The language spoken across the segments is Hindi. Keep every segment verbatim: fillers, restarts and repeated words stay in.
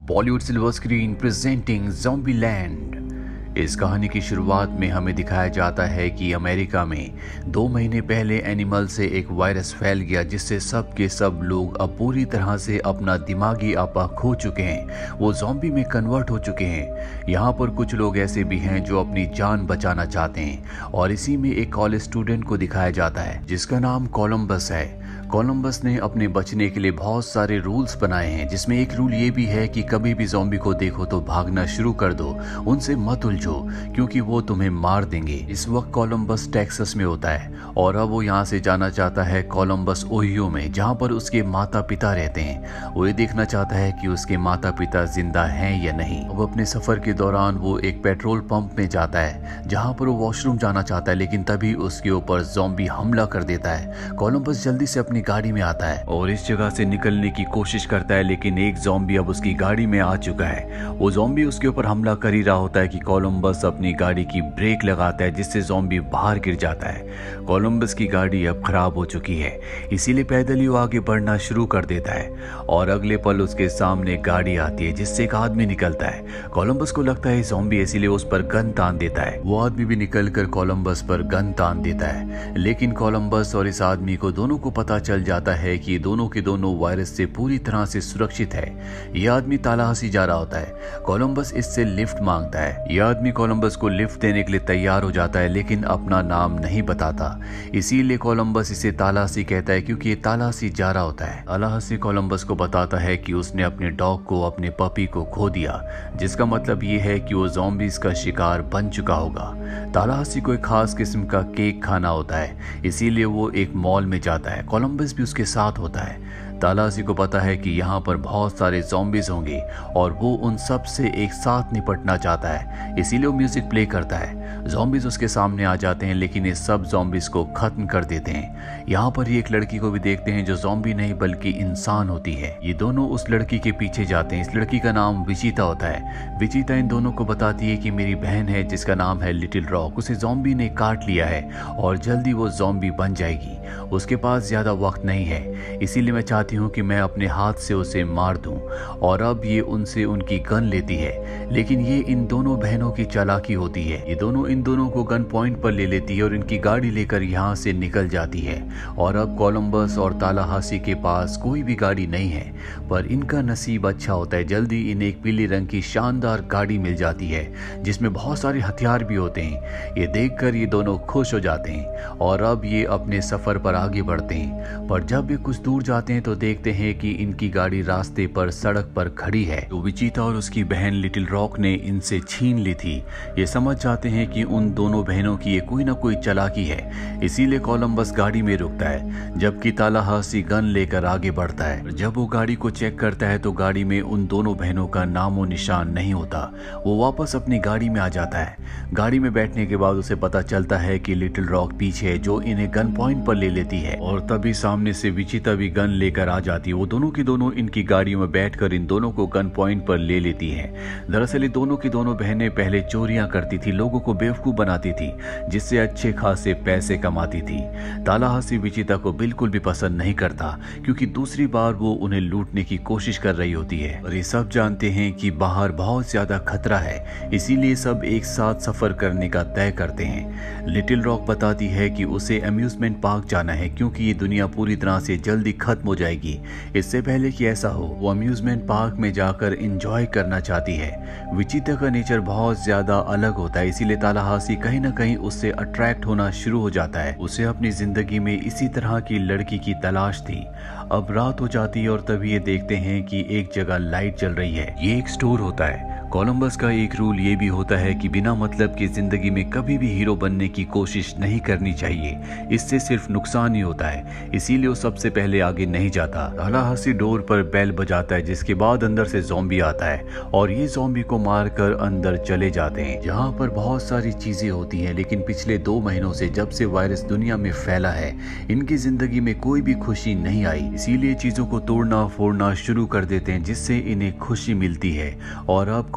Bollywood silver screen presenting Zombieland. इस कहानी की शुरुआत में हमें दिखाया जाता है कि अमेरिका में दो महीने पहले एनिमल से एक वायरस फैल गया, जिससे सब के सब लोग अब पूरी तरह से अपना दिमागी आपा खो चुके हैं। वो ज़ॉम्बी में कन्वर्ट हो चुके हैं। यहाँ पर कुछ लोग ऐसे भी हैं जो अपनी जान बचाना चाहते हैं, और इसी में एक कॉलेज स्टूडेंट को दिखाया जाता है जिसका नाम कोलंबस है। कोलंबस ने अपने बचने के लिए बहुत सारे रूल्स बनाए हैं, जिसमें एक रूल ये भी है कि कभी भी ज़ॉम्बी को देखो तो भागना शुरू कर दो, उनसे मत उलझो क्योंकि वो तुम्हें मार देंगे। इस वक्त कोलंबस टेक्सास में होता है और अब वो यहाँ से जाना चाहता है कोलंबस ओहियो में, जहाँ पर उसके माता पिता रहते हैं। वो ये देखना चाहता है कि उसके माता पिता जिंदा हैं या नहीं। अब अपने सफर के दौरान वो एक पेट्रोल पंप में जाता है जहाँ पर वो वॉशरूम जाना चाहता है, लेकिन तभी उसके ऊपर ज़ॉम्बी हमला कर देता है। कोलंबस जल्दी से अपनी गाड़ी में आता है और इस जगह से निकलने की कोशिश करता है, लेकिन एक ज़ॉम्बी अब उसकी गाड़ी में आ चुका है। वो ज़ॉम्बी उसके ऊपर हमला कर ही रहा होता है कि कोलंबस अपनी गाड़ी की ब्रेक लगाता है, जिससे ज़ॉम्बी बाहर गिर जाता है। कोलंबस की गाड़ी अब खराब हो चुकी है, इसीलिए पैदल ही वो आगे बढ़ना शुरू कर देता है और अगले पल उसके सामने गाड़ी आती है जिससे एक आदमी निकलता है। कोलंबस को लगता है ज़ॉम्बी, इसीलिए उस पर गन तान देता है। वो आदमी भी निकलकर कोलंबस पर गन तान देता है, लेकिन कोलंबस और इस आदमी को दोनों को पता चल जाता है कि ये दोनों के दोनों वायरस से पूरी तरह से सुरक्षित है। यह आदमी तालाहासी जा रहा होता है। कोलंबस इससे लिफ्ट मांगता है। यह आदमी कोलंबस को लिफ्ट देने के लिए तैयार हो जाता है, लेकिन अपना नाम नहीं बताता। इसीलिए कोलंबस इसे तालाहासी कहता है, क्योंकि ये तालाहासी जा रहा होता है। तालाहासी कोलंबस को बताता है कि उसने अपने डॉग को, अपने पपी को खो दिया, जिसका मतलब ये है कि वो ज़ॉम्बीज़ का शिकार बन चुका होगा। तालाहासी को एक खास किस्म का केक खाना होता है, इसीलिए वो एक मॉल में जाता है। कोलंबस भी उसके साथ होता है। तालाहासी को पता है कि यहाँ पर बहुत सारे ज़ॉम्बीज़ होंगे और वो उन सब से एक साथ निपटना चाहता है, इसीलिए वो म्यूजिक प्ले करता है। ज़ॉम्बीज़ उसके सामने आ जाते हैं, लेकिन ये सब ज़ॉम्बीज़ को खत्म कर देते हैं। यहाँ पर ही एक लड़की को भी देखते हैं जो ज़ॉम्बी नहीं बल्कि इंसान होती है। ये दोनों उस लड़की के पीछे जाते हैं। इस लड़की का नाम विचिता होता है। विचिता इन दोनों को बताती है कि मेरी बहन है जिसका नाम है लिटिल रॉक, उसे ज़ॉम्बी ने काट लिया है और जल्दी वो ज़ॉम्बी बन जाएगी। उसके पास ज़्यादा वक्त नहीं है, इसीलिए मैं चाहती हूँ कि मैं अपने हाथ से उसे मार दूं। और अब ये उनसे उनकी गन लेती है, लेकिन ये इन दोनों बहनों की चालाकी होती है। ये दोनों इन दोनों को गन पॉइंट पर ले लेती है और इनकी गाड़ी लेकर यहाँ से निकल जाती है। और अब कोलंबस और तालाहासी के पास कोई भी गाड़ी नहीं है, पर इनका नसीब अच्छा होता है। जल्दी इन्हें एक पीले रंग की शानदार गाड़ी मिल जाती है जिसमें बहुत सारे हथियार भी होते हैं। ये देखकर ये दोनों खुश हो जाते हैं और अब ये अपने सफर पर आगे बढ़ते हैं। पर जब ये कुछ दूर जाते हैं तो देखते हैं कि इनकी गाड़ी रास्ते पर सड़क पर खड़ी है, तो विचिता और उसकी बहन लिटिल रॉक ने इनसे छीन ली थी। ये समझ जाते हैं कि उन दोनों बहनों की ये कोई ना कोई चालाकी है, इसीलिए कोलंबस गाड़ी में रुकता है, जबकि तालाहासी गन लेकर आगे बढ़ता है। जब वो गाड़ी को चेक करता है तो गाड़ी में उन दोनों बहनों का नामो निशान नहीं होता। वो वापस अपनी गाड़ी में आ जाता है। गाड़ी में बैठने के बाद उसे पता चलता है कि लिटिल रॉक पीछे है, जो इन्हें गन पॉइंट पर ले लेती है और तभी सामने से विचिता भी गन लेकर आ जाती है। वो दोनों की दोनों इनकी गाड़ियों में बैठकर इन दोनों को गन पॉइंट पर ले लेती है। दरअसल ये दोनों की दोनों बहनें पहले चोरियां करती थी, लोगों को बेवकूफ बनाती थी, जिससे अच्छे खासे पैसे कमाती थी। तालाहासी विचिता को बिल्कुल भी पसंद नहीं करता, क्योंकि दूसरी बार वो उन्हें लूटने की कोशिश कर रही होती है। और ये सब जानते हैं कि बाहर बहुत ज्यादा खतरा है, इसीलिए सब एक साथ सफर करने का तय करते हैं। लिटिल रॉक बताती है कि उसे अम्यूजमेंट पार्क जाना है, क्योंकि ये दुनिया पूरी तरह से जल्दी खत्म हो जाएगी। इससे पहले कि ऐसा हो, वो अम्यूजमेंट पार्क में जाकर एंजॉय करना चाहती है। विचिता का नेचर बहुत ज्यादा अलग होता है, इसीलिए तालाहासी कहीं ना कहीं उससे अट्रैक्ट होना शुरू हो जाता है। उसे अपनी जिंदगी में इसी तरह की लड़की की तलाश थी। अब रात हो जाती है और तभी ये देखते हैं कि एक जगह लाइट जल रही है। ये एक स्टोर होता है। कोलंबस का एक रूल ये भी होता है कि बिना मतलब की जिंदगी में कभी भी हीरो बनने की कोशिश नहीं करनी चाहिए, इससे सिर्फ नुकसान ही होता है। इसीलिए वो सबसे पहले आगे नहीं जाता। तालाहासी डोर पर बेल बजाता है, जिसके बाद अंदर से ज़ॉम्बी आता है और ये ज़ॉम्बी को मारकर अंदर चले जाते हैं, जहाँ पर बहुत सारी चीजें होती हैं। लेकिन पिछले दो महीनों से जब से वायरस दुनिया में फैला है, इनकी जिंदगी में कोई भी खुशी नहीं आई, इसीलिए चीजों को तोड़ना फोड़ना शुरू कर देते हैं, जिससे इन्हें खुशी मिलती है। और अब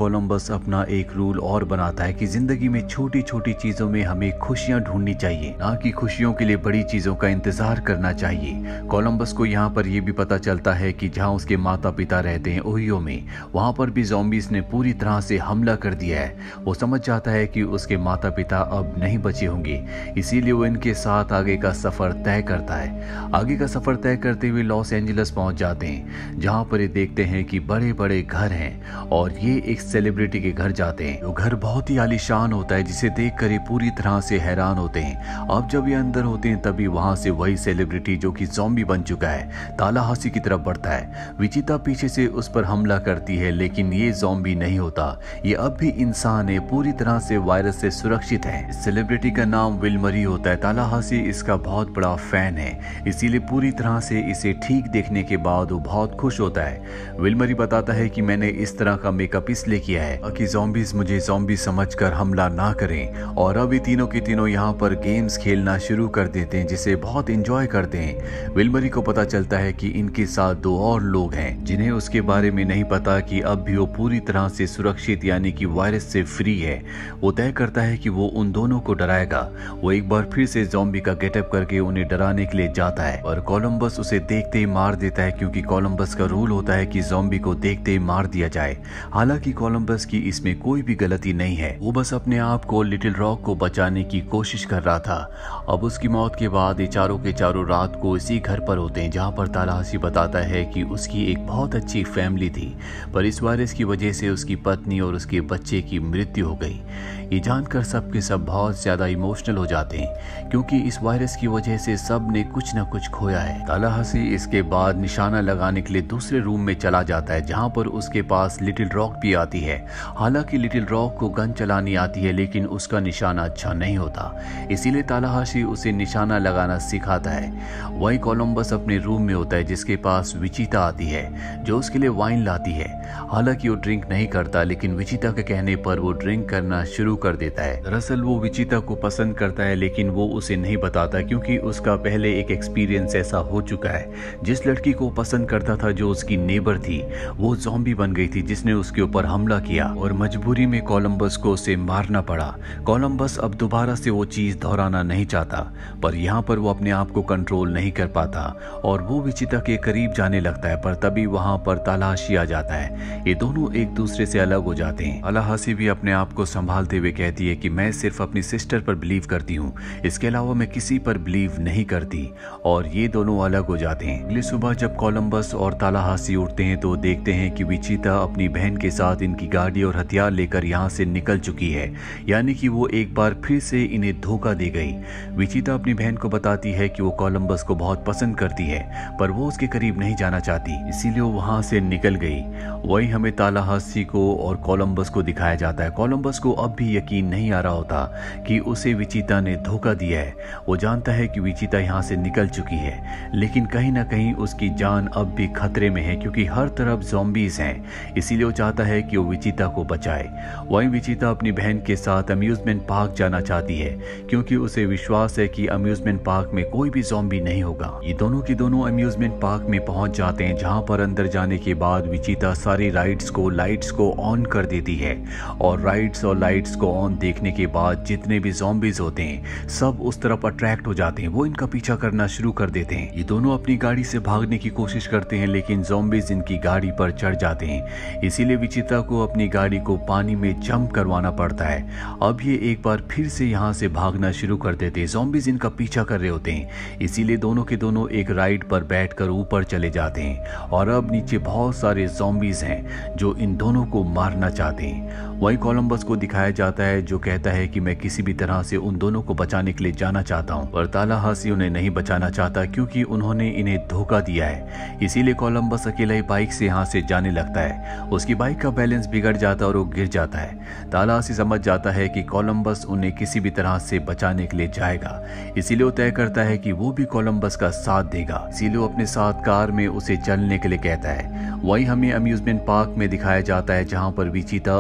कोलंबस अपना एक रूल और बनाता है कि जिंदगी में छोटी छोटी चीजों में हमें खुशियां ढूंढनी चाहिए, ना कि खुशियों के लिए बड़ी चीजों का इंतजार करना चाहिए। कोलंबस को यहाँ पर यह भी पता चलता है कि जहाँ उसके माता पिता रहते हैं ओहियो में, वहां पर भी ज़ॉम्बीज ने पूरी तरह से हमला कर दिया है। वो समझ जाता है कि उसके माता पिता अब नहीं बचे होंगे, इसीलिए वो इनके साथ आगे का सफर तय करता है। आगे का सफर तय करते हुए लॉस एंजलिस पहुंच जाते हैं, जहां पर ये देखते हैं कि बड़े बड़े घर हैं और ये एक सेलिब्रिटी के घर जाते हैं। वो घर बहुत ही आलीशान होता है, जिसे देखकर ये पूरी तरह से हैरान होते हैं। अब जब ये अंदर होते हैं तभी वहां से वही सेलिब्रिटी जो कि ज़ॉम्बी बन चुका है तालाहासी की तरफ बढ़ता है। विचिता पीछे से उस पर हमला करती है, लेकिन ये ज़ॉम्बी नहीं होता, ये अब भी इंसान है, पूरी तरह से वायरस से सुरक्षित है। इस सेलिब्रिटी का नाम विल मरी होता है। तालाहासी इसका बहुत बड़ा फैन है, इसीलिए पूरी तरह से इसे ठीक देखने के बाद वो बहुत खुश होता है। विल मरी बताता है कि मैंने इस तरह का मेकअप इसलिए किया है ताकि ज़ॉम्बीज मुझे ज़ॉम्बी समझकर हमला ना करें। और अब ये तीनों के तीनों यहाँ पर गेम्स खेलना शुरू कर देते हैं, जिसे बहुत एंजॉय करते हैं। विल मरी को पता चलता है कि इनके साथ दो और लोग हैं जिन्हें उसके बारे में नहीं पता कि अब भी वो पूरी तरह से सुरक्षित यानी कि वायरस से फ्री है। वो तय करता है कि वो उन दोनों को डराएगा। वो एक बार फिर से ज़ॉम्बी का गेटअप करके उन्हें डराने के लिए जाता है और कोलंबस उसे देखते ही मार देता है, क्योंकि कोलंबस का रूल होता है कि ज़ॉम्बी को देखते ही मार दिया जाए। हालांकि कोलंबस की इसमें कोई भी गलती नहीं है, वो बस अपने आप को लिटिल रॉक को बचाने की कोशिश कर रहा था। अब उसकी मौत के बाद ये चारों के चारों रात को इसी घर पर होते हैं, जहाँ पर तालाहासी बताता है कि उसकी एक बहुत अच्छी फैमिली थी, पर इस वायरस की वजह से उसकी पत्नी और उसके बच्चे की मृत्यु हो गई। ये जानकर सब के सब बहुत ज्यादा इमोशनल हो जाते हैं, क्योंकि इस वायरस की वजह से सब ने कुछ न कुछ खोया है। तालाहासी इसके बाद निशाना लगाने के लिए दूसरे रूम में चला जाता है, जहां पर उसके पास लिटिल रॉक भी आती है। हालांकि लिटिल रॉक को गन चलानी आती है, लेकिन उसका निशाना अच्छा नहीं होता, इसीलिए तालाहासी उसे निशाना लगाना सिखाता है। वही कोलंबस अपने रूम में होता है, जिसके पास विचिता आती है जो उसके लिए वाइन लाती है। हालांकि वो ड्रिंक नहीं करता, लेकिन विचिता के कहने पर वो ड्रिंक करना शुरू कर देता है। दरअसल वो विचिता को पसंद करता है, लेकिन वो उसे नहीं बताता, क्योंकि उसका पहले एक एक्सपीरियंस ऐसा हो चुका है। जिस लड़की को पसंद करता था, जो उसकी नेबर थी, वो ज़ॉम्बी बन गई थी, जिसने उसके ऊपर हमला किया और मजबूरी में कोलंबस को उसे मारना पड़ा। कोलंबस अब दोबारा से वो चीज दोहराना नहीं चाहता, पर यहाँ पर वो अपने आप को कंट्रोल नहीं कर पाता और वो विचिता के करीब जाने लगता है, पर तभी वहां पर तालाहासी आ जाता है। ये दोनों एक दूसरे से अलग हो जाते हैं। तालाहासी भी अपने आप को संभालते हुए कहती है कि मैं सिर्फ अपनी सिस्टर पर बिलीव करती हूँ, इसके अलावा मैं किसी पर बिलीव नहीं करती, और ये दोनों अलग हो जाते हैं। अगली सुबह जब कोलंबस और तालाहासी उठते हैं तो देखते हैं कि विचिता अपनी बहन के साथ इनकी गाड़ी और हथियार लेकर यहाँ से निकल चुकी है, यानी कि वो एक बार फिर से इन्हें धोखा दे गई। विचिता अपनी बहन को बताती है कि वो कोलंबस को बहुत पसंद करती है, पर वो उसके करीब नहीं जाना चाहती, इसीलिए वो वहां से निकल गई। वही हमें तालाहासी को और कोलंबस को दिखाया जाता है। कोलंबस को अब भी यकीन नहीं आ रहा होता कि उसे विचिता ने धोखा दिया है। वो जानता है कि विचिता यहाँ से निकल चुकी है, लेकिन कहीं ना कहीं उसकी जान अब भी खतरे में है, क्योंकि हर तरफ ज़ॉम्बीज हैं, इसीलिए वो चाहता है कि वो विचिता को बचाए। वहीं विचिता अपनी बहन के साथ अम्यूजमेंट पार्क जाना चाहती है, क्योंकि उसे विश्वास है कि अम्यूजमेंट पार्क में कोई भी ज़ॉम्बी नहीं होगा। ये दोनों की दोनों अम्यूजमेंट पार्क में पहुंच जाते हैं, जहां पर अंदर जाने के बाद विचिता सारी राइड्स को लाइट्स को ऑन कर देती है, और राइड्स और लाइट्स को ऑन देखने के बाद जितने भी ज़ॉम्बीज होते हैं सब उस तरफ अट्रैक्ट हो जाते हैं। वो इनका पीछा करना शुरू कर देते हैं। ये दोनों अपनी गाड़ी से भागने की कोशिश करते हैं, लेकिन ज़ॉम्बीज इनकी गाड़ी पर चढ़ जाते हैं, इसीलिए विचिता को अपनी गाड़ी को पानी में जंप करवाना पड़ता है। अब ये एक बार फिर से यहाँ से भागना शुरू कर देते हैं। ज़ॉम्बीज इनका पीछा कर रहे होते हैं, इसीलिए दोनों के दोनों एक राइड पर बैठकर ऊपर चले जाते हैं, और अब नीचे बहुत सारे ज़ॉम्बीज हैं जो इन दोनों को मारना चाहते हैं। वही कोलंबस को दिखाया जाता है, जो कहता है कि मैं किसी भी तरह से उन दोनों को बचाने के लिए जाना चाहता हूँ, पर तालाहासी उन्हें नहीं बचाना चाहता, क्योंकि उन्होंने इन्हें धोखा दिया है। इसीलिए कोलंबस अकेला ही बाइक से यहाँ से जाने लगता है। उसकी बाइक का बैलेंस बिगड़ जाता है और वो गिर जाता है। तालाहासी समझ जाता है कि कोलंबस उन्हें किसी भी तरह से बचाने के लिए जाएगा, इसीलिए वो तय करता है कि वो भी कोलंबस का साथ देगा। इसीलिए वो अपने साथ कार में उसे चलने के लिए कहता है। वही हमें अम्यूजमेंट पार्क में दिखाया जाता है, जहाँ पर विचिता अपनी बहन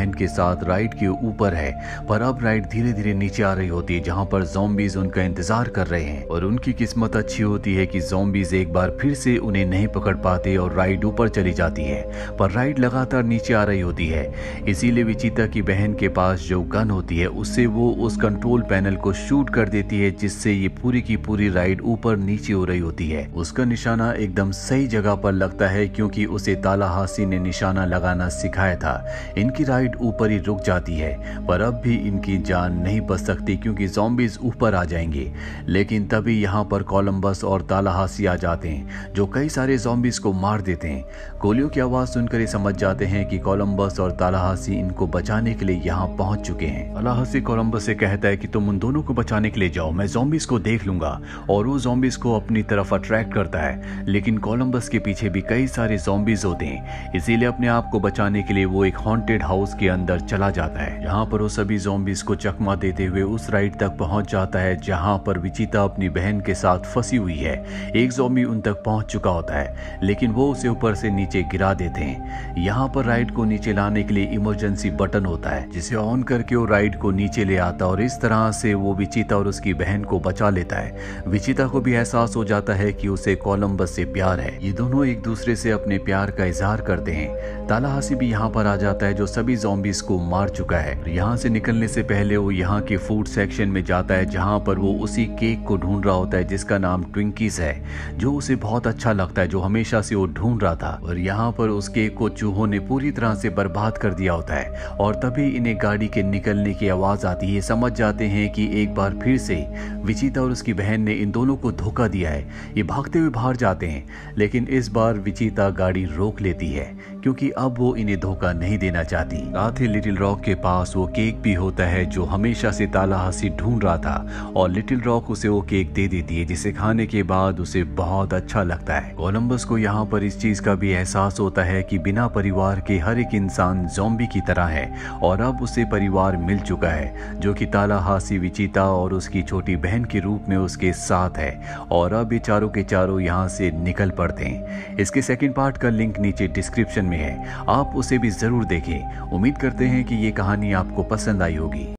बहन के साथ राइड के ऊपर है, पर अब राइड धीरे धीरे नीचे आ रही होती है जहां पर ज़ॉम्बीज उनका इंतजार कर रहे हैं। और उनकी किस्मत अच्छी होती है कि ज़ॉम्बीज एक बार फिर से उन्हें नहीं पकड़ पाते और राइड ऊपर चली जाती है, पर राइड लगातार नीचे आ रही होती है। इसीलिए विचिता की बहन के पास जो गन होती है उससे वो उस कंट्रोल पैनल को शूट कर देती है, जिससे ये पूरी की पूरी राइड ऊपर नीचे हो रही होती है। उसका निशाना एकदम सही जगह पर लगता है क्योंकि उसे तालाहासी ने निशाना लगाना सिखाया था। इनकी राइड ऊपर ही रुक जाती है, पर अब भी इनकी जान नहीं बच सकती क्योंकि ज़ॉम्बीज ऊपर आ जाएंगे। लेकिन तभी यहाँ पर कोलंबस और तालाहासी आ जाते हैं जो कई सारे ज़ॉम्बीज को मार देते हैं। गोलियों की आवाज सुनकर ये समझ जाते हैं कि कोलंबस और तालाहासी इनको बचाने के लिए यहाँ पहुंच चुके हैं। तालाहासी कोलंबस से कहता है कि तुम उन दोनों को बचाने के लिए जाओ, मैं ज़ॉम्बीज को देख लूंगा, और वो ज़ॉम्बीज को अपनी तरफ अट्रैक्ट करता है। लेकिन कोलंबस के पीछे भी कई सारे ज़ॉम्बीज होते हैं, इसीलिए अपने आप को बचाने के लिए वो एक हॉन्टेड हाउस के अंदर चला जाता है। यहाँ पर वो सभी ज़ॉम्बीज को चकमा देते हुए उस राइड तक पहुंच जाता है जहाँ पर विचिता अपनी बहन के साथ फंसी हुई है। एक ज़ॉम्बी उन तक पहुंच चुका होता है, लेकिन वो उसे ऊपर से नीचे गिरा देते हैं। यहाँ पर राइड को नीचे लाने के लिए इमरजेंसी बटन होता है, जिसे ऑन करके वो राइड को नीचे ले आता है और इस तरह से वो विचिता और उसकी बहन को बचा लेता है। विचिता को भी एहसास हो जाता है कि उसे कोलंबस से प्यार है। ये दोनों एक दूसरे से अपने प्यार का इजहार करते हैं। तालाहासी भी यहाँ पर आ जाता है जो सभी ज़ॉम्बीज को मार चुका है। यहाँ से निकलने से पहले वो यहाँ के फूड सेक्शन में जाता है जहाँ पर वो उसी केक को ढूंढ रहा होता है जिसका नाम ट्विंकीज है, जो उसे बहुत अच्छा लगता है, जो हमेशा से वो ढूंढ रहा था। और यहाँ पर उस केक को चूहों ने पूरी तरह से बर्बाद कर दिया होता है और तभी इन्हें गाड़ी के निकलने की आवाज आती है। समझ जाते हैं कि एक बार फिर से विचिता और उसकी बहन ने इन दोनों को धोखा दिया है। ये भागते हुए बाहर जाते हैं, लेकिन इस बार विचिता गाड़ी रोक लेती है क्योंकि अब वो इन्हें धोखा नहीं देना चाहती। साथ ही लिटिल रॉक के पास वो केक भी होता है जो हमेशा से तालाहासी ढूंढ रहा था, और लिटिल रॉक उसे वो केक दे देती है जिसे खाने के बाद उसे बहुत अच्छा लगता है। कोलंबस को यहाँ पर इस चीज का भी एहसास होता है कि बिना परिवार के हर एक इंसान ज़ॉम्बी की तरह है, और अब उसे परिवार मिल चुका है जो कि तालाहासी, विचिता और उसकी छोटी बहन के रूप में उसके साथ है। और अब ये चारों के चारों यहाँ से निकल पड़ते हैं। इसके सेकंड पार्ट का लिंक नीचे डिस्क्रिप्शन में है, आप उसे भी जरूर देखें। उम्मीद करते हैं कि ये कहानी आपको पसंद आई होगी।